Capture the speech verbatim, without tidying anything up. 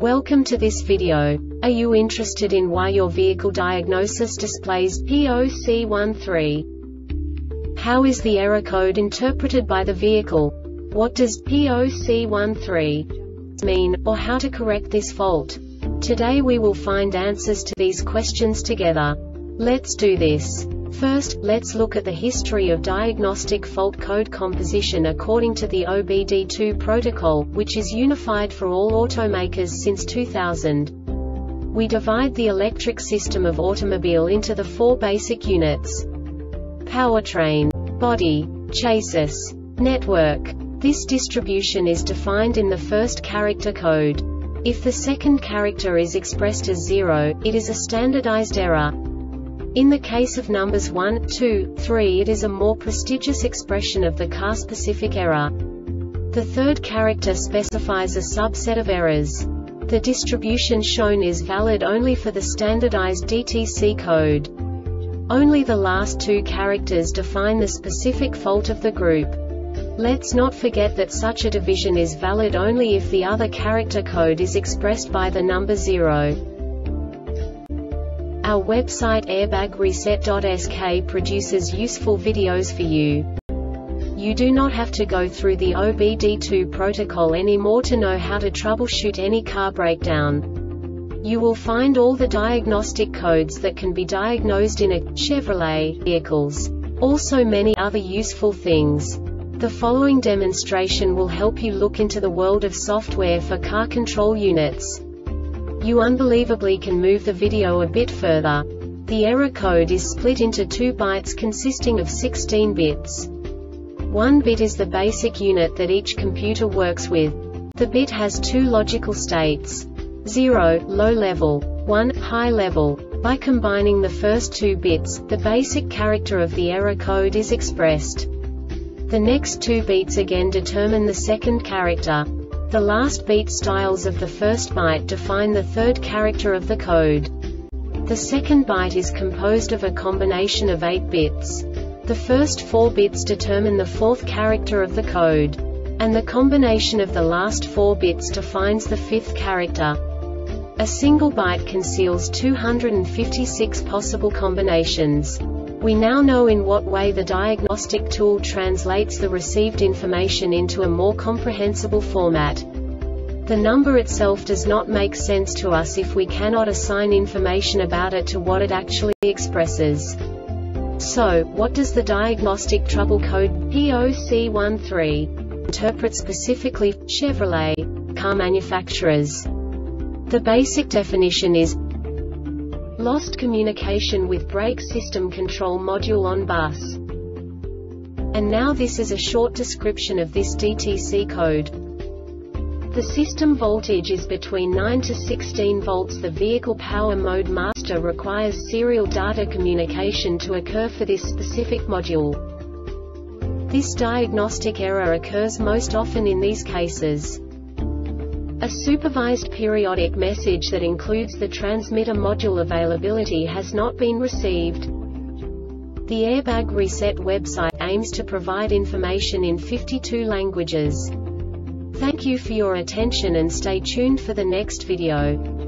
Welcome to this video. Are you interested in why your vehicle diagnosis displays P zero C one three? How is the error code interpreted by the vehicle? What does P zero C one three mean, or how to correct this fault? Today we will find answers to these questions together. Let's do this. First, let's look at the history of diagnostic fault code composition according to the O B D two protocol, which is unified for all automakers since two thousand. We divide the electric system of automobile into the four basic units: powertrain, body, chassis, network. This distribution is defined in the first character code. If the second character is expressed as zero, it is a standardized error. In the case of numbers one, two, three, it is a more prestigious expression of the car-specific error. The third character specifies a subset of errors. The distribution shown is valid only for the standardized D T C code. Only the last two characters define the specific fault of the group. Let's not forget that such a division is valid only if the other character code is expressed by the number zero. Our website airbag reset dot S K produces useful videos for you. You do not have to go through the O B D two protocol anymore to know how to troubleshoot any car breakdown. You will find all the diagnostic codes that can be diagnosed in a Chevrolet vehicles. Also many other useful things. The following demonstration will help you look into the world of software for car control units. You unbelievably can move the video a bit further. The error code is split into two bytes consisting of sixteen bits. One bit is the basic unit that each computer works with. The bit has two logical states: zero, low level, one, high level. By combining the first two bits, the basic character of the error code is expressed. The next two beats again determine the second character. The last beat styles of the first byte define the third character of the code. The second byte is composed of a combination of eight bits. The first four bits determine the fourth character of the code. And the combination of the last four bits defines the fifth character. A single byte conceals two hundred fifty-six possible combinations. We now know in what way the diagnostic tool translates the received information into a more comprehensible format. The number itself does not make sense to us if we cannot assign information about it to what it actually expresses. So, what does the diagnostic trouble code P zero C one three interpret specifically for Chevrolet car manufacturers? The basic definition is lost communication with brake system control module on bus. And now this is a short description of this D T C code. The system voltage is between nine to sixteen volts. The vehicle power mode master requires serial data communication to occur for this specific module. This diagnostic error occurs most often in these cases: a supervised periodic message that includes the transmitter module availability has not been received. The Airbag Reset website aims to provide information in fifty-two languages. Thank you for your attention and stay tuned for the next video.